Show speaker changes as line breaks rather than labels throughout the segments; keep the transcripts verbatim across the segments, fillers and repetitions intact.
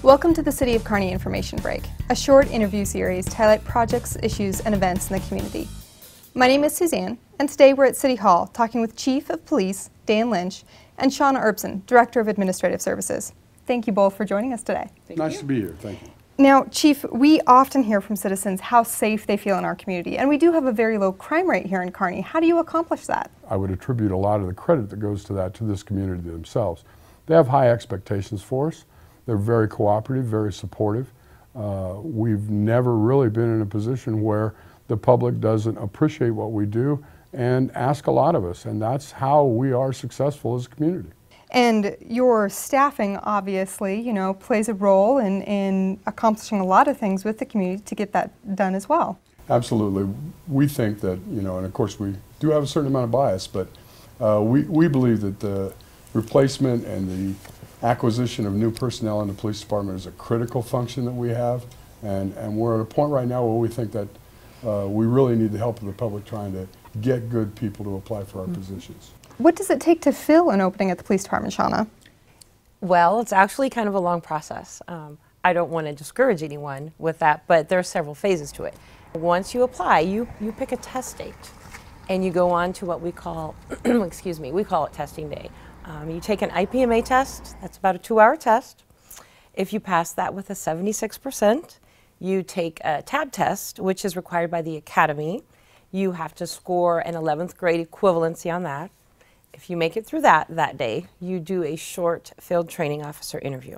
Welcome to the City of Kearney Information Break, a short interview series to highlight projects, issues, and events in the community. My name is Suzanne, and today we're at City Hall talking with Chief of Police Dan Lynch and Shauna Erbsen, Director of Administrative Services. Thank you both for joining us today.
Thank nice you. to be here. Thank you.
Now, Chief, we often hear from citizens how safe they feel in our community, and we do have a very low crime rate here in Kearney. How do you accomplish that?
I would attribute a lot of the credit that goes to that to this community themselves. They have high expectations for us. They're very cooperative, very supportive. Uh, we've never really been in a position where the public doesn't appreciate what we do and ask a lot of us, and that's how we are successful as a community.
And your staffing, obviously, you know, plays a role in, in accomplishing a lot of things with the community to get that done as well.
Absolutely. We think that, you know, and of course we do have a certain amount of bias, but uh, we, we believe that the replacement and the acquisition of new personnel in the police department is a critical function that we have, and, and we're at a point right now where we think that uh, we really need the help of the public trying to get good people to apply for our mm-hmm. positions.
What does it take to fill an opening at the police department, Shauna?
Well, it's actually kind of a long process. Um, I don't want to discourage anyone with that, but there are several phases to it. Once you apply, you, you pick a test date, and you go on to what we call, excuse me, we call it testing day. Um, you take an I P M A test, that's about a two-hour test. If you pass that with a seventy-six percent, you take a tab test, which is required by the academy. You have to score an eleventh grade equivalency on that. If you make it through that that day, you do a short field training officer interview.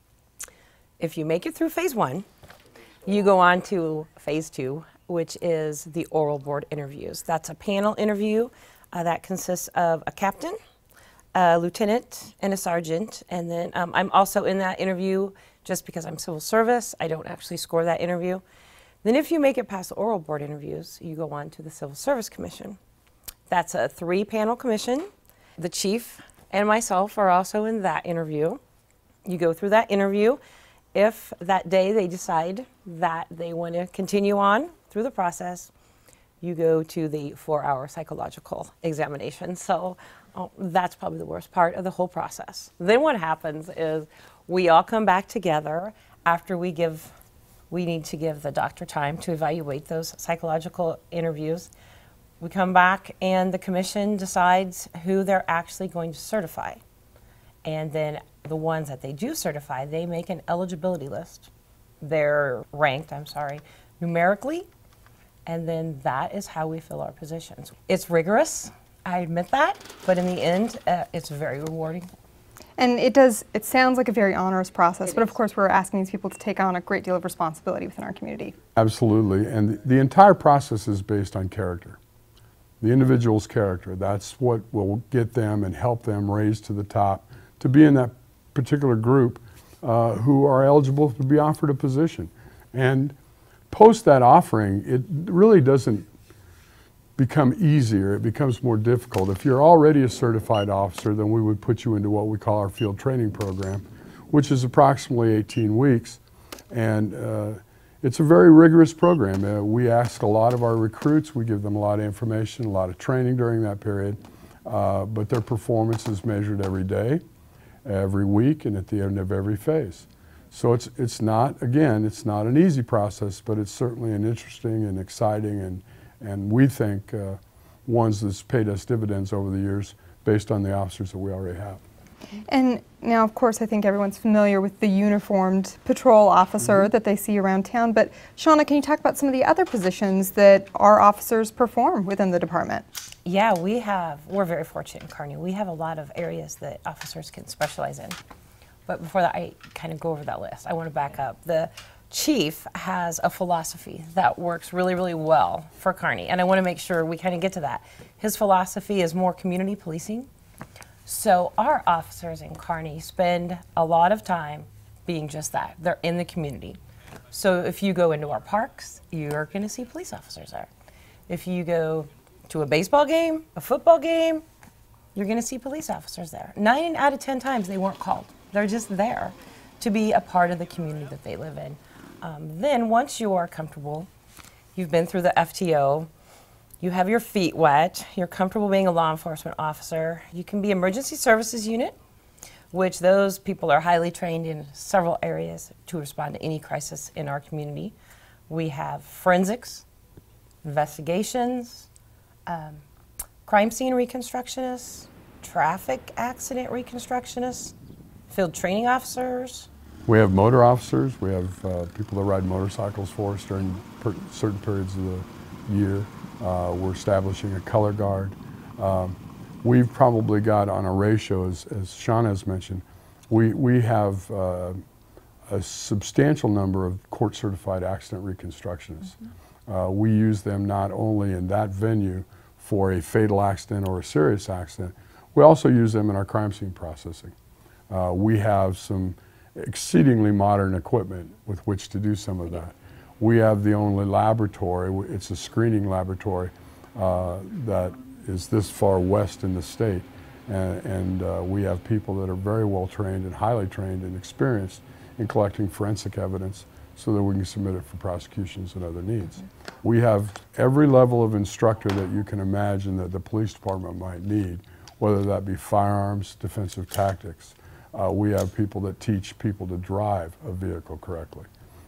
If you make it through phase one, you go on to phase two, which is the oral board interviews. That's a panel interview uh, that consists of a captain, a lieutenant, and a sergeant. And then um, I'm also in that interview just because I'm civil service. I don't actually score that interview. Then if you make it past the oral board interviews, you go on to the Civil Service Commission. That's a three-panel commission. The chief and myself are also in that interview. You go through that interview. If that day they decide that they want to continue on through the process, you go to the four-hour psychological examination. So oh, that's probably the worst part of the whole process. Then what happens is we all come back together after we give, we need to give the doctor time to evaluate those psychological interviews. We come back and the commission decides who they're actually going to certify. And then the ones that they do certify, they make an eligibility list. They're ranked, I'm sorry, numerically, and then that is how we fill our positions. It's rigorous, I admit that, but in the end, uh, it's very rewarding.
And it does, it sounds like a very onerous process, it but is. Of course we're asking these people to take on a great deal of responsibility within our community.
Absolutely, and the, the entire process is based on character. The individual's character, that's what will get them and help them raise to the top to be in that particular group uh, who are eligible to be offered a position. And post that offering, it really doesn't become easier, it becomes more difficult. If you're already a certified officer, then we would put you into what we call our field training program, which is approximately eighteen weeks. And uh, it's a very rigorous program. Uh, we ask a lot of our recruits, we give them a lot of information, a lot of training during that period, uh, but their performance is measured every day, every week, and at the end of every phase. So it's, it's not, again, it's not an easy process, but it's certainly an interesting and exciting and, and we think uh, ones that's paid us dividends over the years based on the officers that we already have.
And now, of course, I think everyone's familiar with the uniformed patrol officer mm-hmm. that they see around town, but Shauna, can you talk about some of the other positions that our officers perform within the department?
Yeah, we have, we're very fortunate in Kearney. We have a lot of areas that officers can specialize in. But before that, I kind of go over that list. I want to back up. The chief has a philosophy that works really, really well for Kearney, and I want to make sure we kind of get to that. His philosophy is more community policing. So our officers in Kearney spend a lot of time being just that. They're in the community. So if you go into our parks, you're going to see police officers there. If you go to a baseball game, a football game, you're going to see police officers there. Nine out of ten times they weren't called. They're just there to be a part of the community that they live in. Um, then once you are comfortable, you've been through the F T O, you have your feet wet, you're comfortable being a law enforcement officer, you can be emergency services unit, which those people are highly trained in several areas to respond to any crisis in our community. We have forensics, investigations, um, crime scene reconstructionists, traffic accident reconstructionists, field training officers.
We have motor officers. We have uh, people that ride motorcycles for us during per certain periods of the year. Uh, we're establishing a color guard. Um, we've probably got on a ratio, as, as Shauna has mentioned, we, we have uh, a substantial number of court-certified accident reconstructionists. Mm-hmm. uh, we use them not only in that venue for a fatal accident or a serious accident, we also use them in our crime scene processing. Uh, we have some exceedingly modern equipment with which to do some of that. We have the only laboratory, it's a screening laboratory uh, that is this far west in the state, and, and uh, we have people that are very well trained and highly trained and experienced in collecting forensic evidence so that we can submit it for prosecutions and other needs. Mm-hmm. We have every level of instructor that you can imagine that the police department might need, whether that be firearms, defensive tactics. Uh, we have people that teach people to drive a vehicle correctly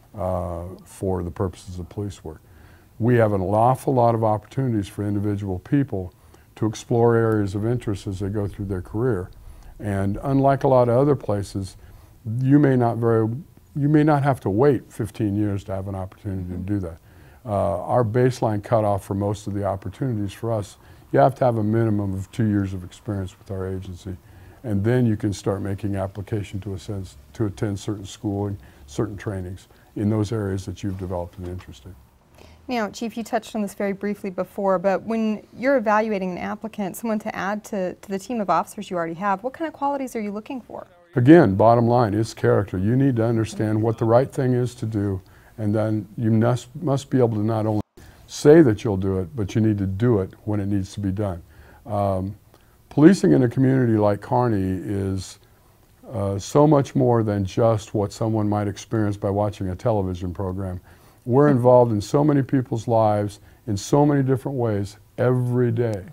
uh, for the purposes of police work. We have an awful lot of opportunities for individual people to explore areas of interest as they go through their career. And unlike a lot of other places, you may not very, you may not have to wait fifteen years to have an opportunity mm-hmm. to do that. Uh, our baseline cutoff for most of the opportunities for us, you have to have a minimum of two years of experience with our agency. And then you can start making application to, a, to attend certain schooling, certain trainings in those areas that you've developed an interest in.
Now, Chief, you touched on this very briefly before, but when you're evaluating an applicant, someone to add to, to the team of officers you already have, what kind of qualities are you looking for?
Again, bottom line is character. You need to understand what the right thing is to do, and then you must, must be able to not only say that you'll do it, but you need to do it when it needs to be done. Um, Policing in a community like Kearney is uh, so much more than just what someone might experience by watching a television program. We're involved in so many people's lives in so many different ways every day.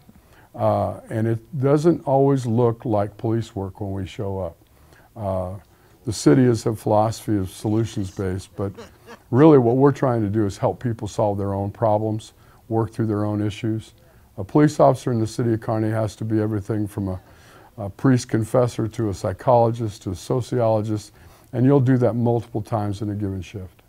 Uh, and it doesn't always look like police work when we show up. Uh, the city is a philosophy of solutions-based, but really what we're trying to do is help people solve their own problems, work through their own issues. A police officer in the city of Kearney has to be everything from a, a priest confessor to a psychologist to a sociologist, and you'll do that multiple times in a given shift.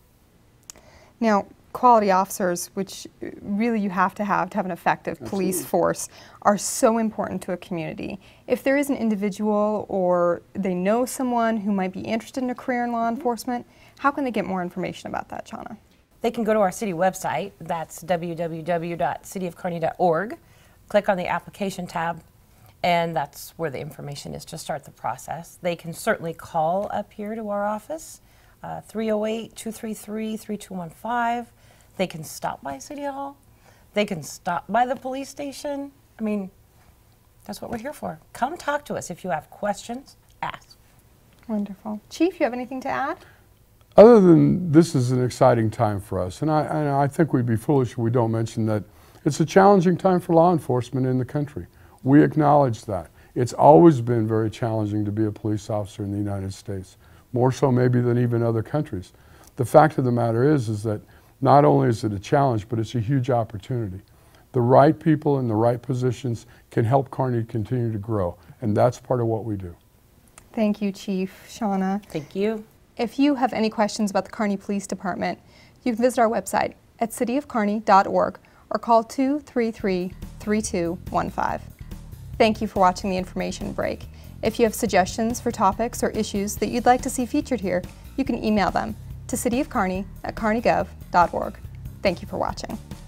Now, quality officers, which really you have to have to have an effective Absolutely. Police force, are so important to a community. If there is an individual or they know someone who might be interested in a career in law enforcement, how can they get more information about that, Shauna?
They can go to our city website, that's w w w dot city of kearney dot org, click on the application tab, and that's where the information is to start the process. They can certainly call up here to our office, uh, three oh eight, two three three, three two one five. They can stop by City Hall. They can stop by the police station. I mean, that's what we're here for. Come talk to us. If you have questions, ask.
Wonderful. Chief, you have anything to add?
Other than this is an exciting time for us, and I, and I think we'd be foolish if we don't mention that it's a challenging time for law enforcement in the country. We acknowledge that. It's always been very challenging to be a police officer in the United States, more so maybe than even other countries. The fact of the matter is, is that not only is it a challenge, but it's a huge opportunity. The right people in the right positions can help Kearney continue to grow, and that's part of what we do.
Thank you, Chief. Shauna.
Thank you.
If you have any questions about the Kearney Police Department, you can visit our website at city of kearney dot org or call two three three, three two one five. Thank you for watching the information break. If you have suggestions for topics or issues that you'd like to see featured here, you can email them to city of kearney at kearney gov dot org. Thank you for watching.